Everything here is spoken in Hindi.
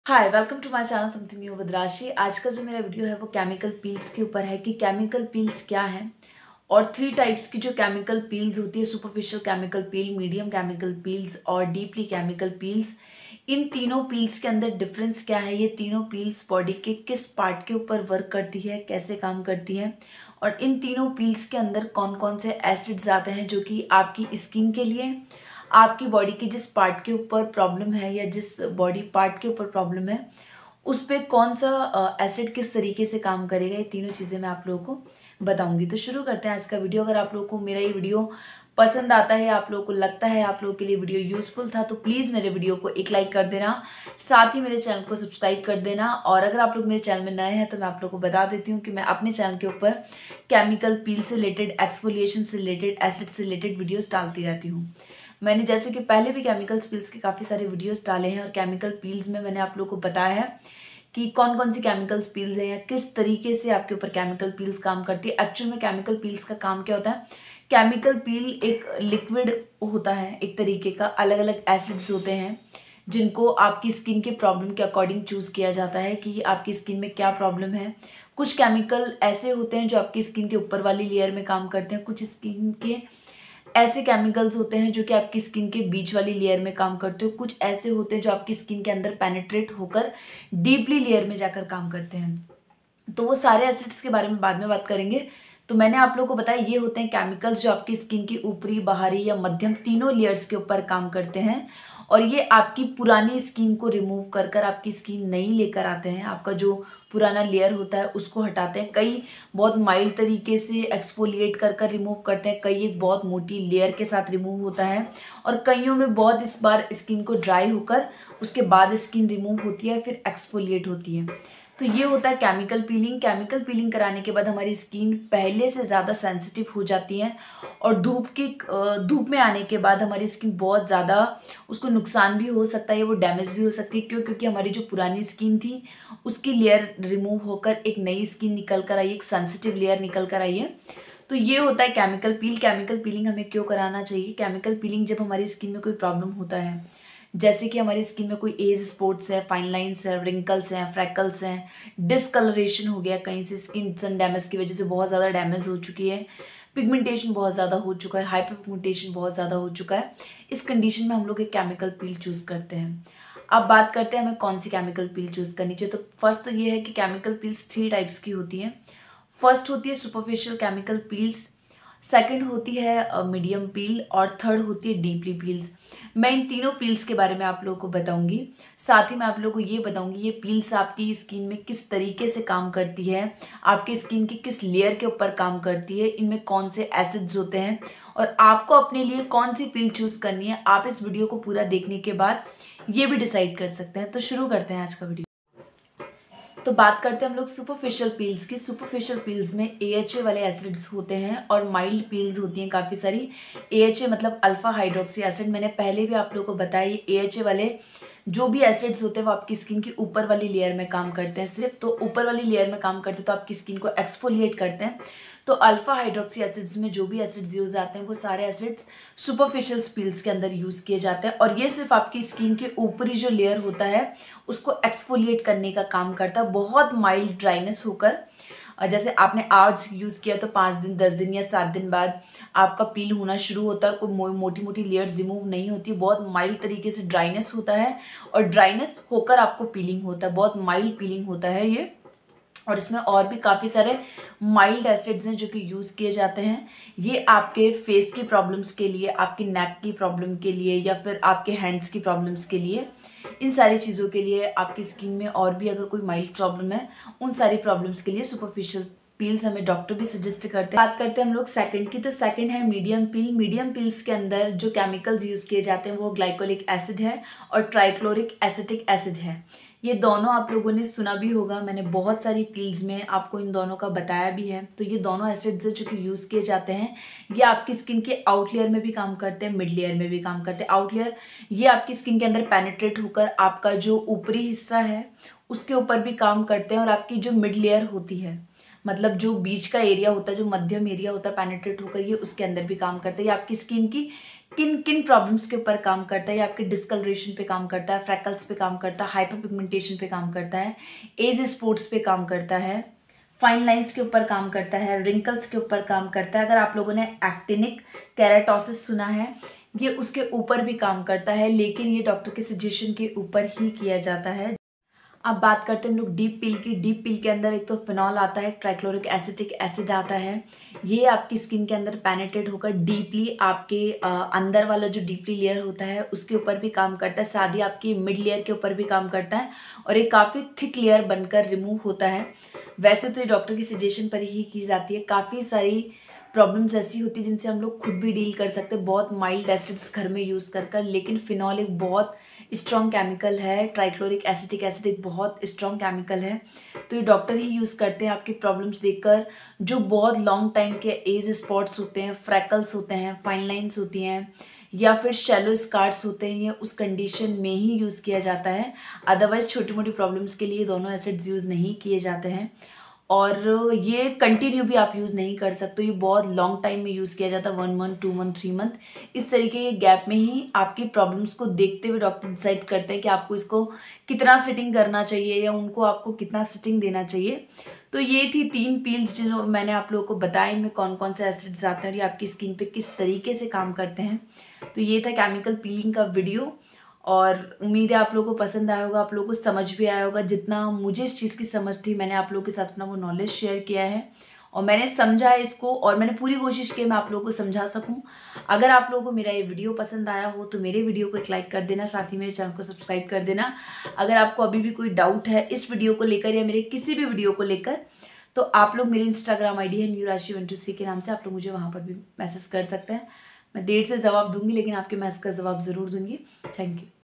Hi welcome to my channel something new with Rashi. आज का जो मेरा वीडियो है वो केमिकल पील्स के ऊपर है कि केमिकल पील्स क्या है और 3 टाइप्स की जो केमिकल पील्स होती है, superficial chemical peel, medium chemical peels और डीपली केमिकल पील्स। इन तीनों पील्स के अंदर डिफरेंस क्या है, ये तीनों पील्स बॉडी के किस पार्ट के ऊपर वर्क करती है, कैसे काम करती है और इन तीनों पील्स के अंदर कौन कौन से एसिड्स आते हैं जो कि आपकी स्किन के लिए, आपकी बॉडी के जिस पार्ट के ऊपर प्रॉब्लम है या जिस बॉडी पार्ट के ऊपर प्रॉब्लम है उस पे कौन सा एसिड किस तरीके से काम करेगा, ये तीनों चीज़ें मैं आप लोगों को बताऊंगी। तो शुरू करते हैं आज का वीडियो। अगर आप लोगों को मेरा ये वीडियो पसंद आता है, आप लोगों को लगता है आप लोगों के लिए वीडियो यूजफुल था, तो प्लीज़ मेरे वीडियो को एक लाइक कर देना, साथ ही मेरे चैनल को सब्सक्राइब कर देना। और अगर आप लोग मेरे चैनल में नए हैं तो मैं आप लोगों को बता देती हूँ कि मैं अपने चैनल के ऊपर केमिकल पील से रिलेटेड, एक्सफोलिएशन से रिलेटेड, एसिड से रिलेटेड वीडियोज़ डालती रहती हूँ। मैंने जैसे कि पहले भी केमिकल पील्स के काफ़ी सारे वीडियोस डाले हैं और केमिकल पील्स में मैंने आप लोगों को बताया है कि कौन कौन सी केमिकल्स पील्स हैं या किस तरीके से आपके ऊपर केमिकल पील्स काम करती है। एक्चुअल में केमिकल पील्स का काम क्या होता है? केमिकल पील एक लिक्विड होता है, एक तरीके का, अलग अलग एसिड्स होते हैं जिनको आपकी स्किन के प्रॉब्लम के अकॉर्डिंग चूज़ किया जाता है कि आपकी स्किन में क्या प्रॉब्लम है। कुछ केमिकल ऐसे होते हैं जो आपकी स्किन के ऊपर वाली लेयर में काम करते हैं, कुछ स्किन के ऐसे केमिकल्स होते हैं जो कि आपकी स्किन के बीच वाली लेयर में काम करते हो, कुछ ऐसे होते हैं जो आपकी स्किन के अंदर पेनिट्रेट होकर डीपली लेयर में जाकर काम करते हैं। तो वो सारे एसिड्स के बारे में बाद में बात करेंगे। तो मैंने आप लोगों को बताया ये होते हैं केमिकल्स जो आपकी स्किन की ऊपरी, बाहरी या मध्यम तीनों लेयर्स के ऊपर काम करते हैं और ये आपकी पुरानी स्किन को रिमूव कर कर आपकी स्किन नई लेकर आते हैं। आपका जो पुराना लेयर होता है उसको हटाते हैं। कई बहुत माइल्ड तरीके से एक्सफोलिएट कर कर रिमूव करते हैं, कई एक बहुत मोटी लेयर के साथ रिमूव होता है और कईयों में बहुत इस बार स्किन को ड्राई होकर उसके बाद स्किन रिमूव होती है, फिर एक्सफोलिएट होती है। तो ये होता है केमिकल पीलिंग। केमिकल पीलिंग कराने के बाद हमारी स्किन पहले से ज़्यादा सेंसिटिव हो जाती है और धूप में आने के बाद हमारी स्किन बहुत ज़्यादा, उसको नुकसान भी हो सकता है, वो डैमेज भी हो सकती है। क्यों? क्योंकि हमारी जो पुरानी स्किन थी उसकी लेयर रिमूव होकर एक नई स्किन निकल कर आई, एक सेंसिटिव लेयर निकल कर आई है। तो ये होता है केमिकल पील। केमिकल पीलिंग हमें क्यों कराना चाहिए? केमिकल पीलिंग जब हमारी स्किन में कोई प्रॉब्लम होता है, जैसे कि हमारी स्किन में कोई एज स्पॉट्स है, फाइन लाइंस है, रिंकल्स हैं, फ्रैकल्स हैं, डिसकलरेशन हो गया, कहीं से स्किन सन डैमेज की वजह से बहुत ज़्यादा डैमेज हो चुकी है, पिगमेंटेशन बहुत ज़्यादा हो चुका है, हाइपर पिगमेंटेशन बहुत ज़्यादा हो चुका है, इस कंडीशन में हम लोग एक केमिकल पील चूज़ करते हैं। अब बात करते हैं हमें कौन सी केमिकल पील चूज़ करनी चाहिए। तो फर्स्ट तो ये है कि केमिकल पील्स 3 टाइप्स की होती हैं। फर्स्ट होती है सुपरफिशियल केमिकल पील्स, सेकंड होती है मीडियम पील और थर्ड होती है डीपली पील्स। मैं इन तीनों पील्स के बारे में आप लोगों को बताऊंगी, साथ ही मैं आप लोगों को ये बताऊंगी ये पील्स आपकी स्किन में किस तरीके से काम करती है, आपकी स्किन की किस लेयर के ऊपर काम करती है, इनमें कौन से एसिड्स होते हैं और आपको अपने लिए कौन सी पील चूज़ करनी है। आप इस वीडियो को पूरा देखने के बाद ये भी डिसाइड कर सकते हैं। तो शुरू करते हैं आज का वीडियो। तो बात करते हैं हम लोग सुपरफिशियल पील्स की। सुपरफिशियल पील्स में AHA वाले एसिड्स होते हैं और माइल्ड पील्स होती हैं काफ़ी सारी। AHA मतलब अल्फा हाइड्रोक्सी एसिड। मैंने पहले भी आप लोगों को बताया ये AHA वाले जो भी एसिड्स होते हैं वो आपकी स्किन की ऊपर वाली लेयर में काम करते हैं सिर्फ। तो ऊपर वाली लेयर में काम करते हैं तो आपकी स्किन को एक्सफोलिएट करते हैं। तो अल्फा हाइड्रोक्सी एसिड्स में जो भी एसिड्स यूज आते हैं वो सारे एसिड्स सुपरफिशियल पील्स के अंदर यूज़ किए जाते हैं और ये सिर्फ आपकी स्किन के ऊपरी जो लेयर होता है उसको एक्सफोलिएट करने का काम करता है, बहुत माइल्ड ड्राइनेस होकर। जैसे आपने आज यूज़ किया तो 5 दिन, 10 दिन या 7 दिन बाद आपका पील होना शुरू होता है। कोई मोटी मोटी लेयर्स रिमूव नहीं होती, बहुत माइल्ड तरीके से ड्राइनेस होता है और ड्राइनेस होकर आपको पीलिंग होता है, बहुत माइल्ड पीलिंग होता है ये। और इसमें और भी काफ़ी सारे माइल्ड एसिड्स हैं जो कि यूज़ किए जाते हैं। ये आपके फेस की प्रॉब्लम्स के लिए, आपकी नेक की प्रॉब्लम के लिए या फिर आपके हैंड्स की प्रॉब्लम्स के लिए, इन सारी चीज़ों के लिए, आपकी स्किन में और भी अगर कोई माइल्ड प्रॉब्लम है उन सारी प्रॉब्लम्स के लिए सुपरफिशियल पील्स हमें डॉक्टर भी सजेस्ट करते हैं। बात करते हैं हम लोग सेकंड की। तो सेकंड है मीडियम पील। मीडियम पील्स के अंदर जो केमिकल्स यूज़ किए जाते हैं वो ग्लाइकोलिक एसिड है और ट्राइक्लोरिक एसिटिक एसिड है। ये दोनों आप लोगों ने सुना भी होगा, मैंने बहुत सारी पील्स में आपको इन दोनों का बताया भी है। तो ये दोनों एसिड्स जो कि यूज़ किए जाते हैं ये आपकी स्किन के आउट लेयर में भी काम करते हैं, मिड लेयर में भी काम करते हैं। आउट लेयर ये आपकी स्किन के अंदर पेनिट्रेट होकर आपका जो ऊपरी हिस्सा है उसके ऊपर भी काम करते हैं और आपकी जो मिड लेयर होती है, मतलब जो बीच का एरिया होता है, जो मध्यम एरिया होता है, पेनिट्रेट होकर ये उसके अंदर भी काम करते हैं। ये आपकी स्किन की किन किन प्रॉब्लम्स के ऊपर काम करता है। ये आपके डिस्कलरेशन पे काम करता है, फ्रैकल्स पे काम करता है, हाइपर पिगमेंटेशन पे काम करता है, एज स्पॉट्स पे काम करता है, फाइन लाइंस के ऊपर काम करता है, रिंकल्स के ऊपर काम करता है। अगर आप लोगों ने एक्टिनिक केराटोसिस सुना है, ये उसके ऊपर भी काम करता है, लेकिन ये डॉक्टर के सजेशन के ऊपर ही किया जाता है। अब बात करते हैं हम लोग डीप पील की। डीप पील के अंदर एक तो फिनॉल आता है, ट्राइक्लोरिक एसिटिक एसिड आता है। ये आपकी स्किन के अंदर पेनिट्रेट होकर डीपली आपके अंदर वाला जो डीपली लेयर होता है उसके ऊपर भी काम करता है, साथ ही आपकी मिड लेयर के ऊपर भी काम करता है और एक काफ़ी थिक लेयर बनकर रिमूव होता है। वैसे तो ये डॉक्टर की सजेशन पर ही की जाती है। काफ़ी सारी प्रॉब्लम्स ऐसी होती है जिनसे हम लोग खुद भी डील कर सकते हैं, बहुत माइल्ड एसिड्स घर में यूज़ कर लेकिन फिनॉल एक बहुत स्ट्रॉन्ग केमिकल है, ट्राइक्लोरिक एसिटिक एसिड एक बहुत स्ट्रॉन्ग केमिकल है, तो ये डॉक्टर ही यूज़ करते हैं आपकी प्रॉब्लम्स देखकर। जो बहुत लॉन्ग टाइम के एज स्पॉट्स होते हैं, फ्रैकल्स होते हैं, फाइन लाइन्स होती हैं या फिर शैलो स्कार्स होते हैं, ये उस कंडीशन में ही यूज़ किया जाता है। अदरवाइज छोटी मोटी प्रॉब्लम्स के लिए दोनों एसिड्स यूज़ नहीं किए जाते हैं और ये कंटिन्यू भी आप यूज़ नहीं कर सकते। ये बहुत लॉन्ग टाइम में यूज़ किया जाता है, 1 मंथ, 2 मंथ, 3 मंथ, इस तरीके के गैप में ही आपकी प्रॉब्लम्स को देखते हुए डॉक्टर डिसाइड करते हैं कि आपको इसको कितना सेटिंग करना चाहिए या उनको आपको कितना सेटिंग देना चाहिए। तो ये थी 3 पील्स जो मैंने आप लोगों को बताया, इनमें कौन कौन से एसिड्स आते हैं और ये आपकी स्किन पे किस तरीके से काम करते हैं। तो ये था केमिकल पीलिंग का वीडियो और उम्मीद है आप लोगों को पसंद आया होगा, आप लोगों को समझ भी आया होगा। जितना मुझे इस चीज़ की समझ थी मैंने आप लोगों के साथ अपना वो नॉलेज शेयर किया है और मैंने समझा है इसको और मैंने पूरी कोशिश की मैं आप लोगों को समझा सकूं। अगर आप लोगों को मेरा ये वीडियो पसंद आया हो तो मेरे वीडियो को एक लाइक कर देना, साथ ही मेरे चैनल को सब्सक्राइब कर देना। अगर आपको अभी भी कोई डाउट है इस वीडियो को लेकर या मेरे किसी भी वीडियो को लेकर तो आप लोग मेरी इंस्टाग्राम ID है newrashi123 के नाम से, आप लोग मुझे वहाँ पर भी मैसेज कर सकते हैं। मैं देर से जवाब दूंगी लेकिन आपके मैसेज का जवाब ज़रूर दूंगी। Thank you.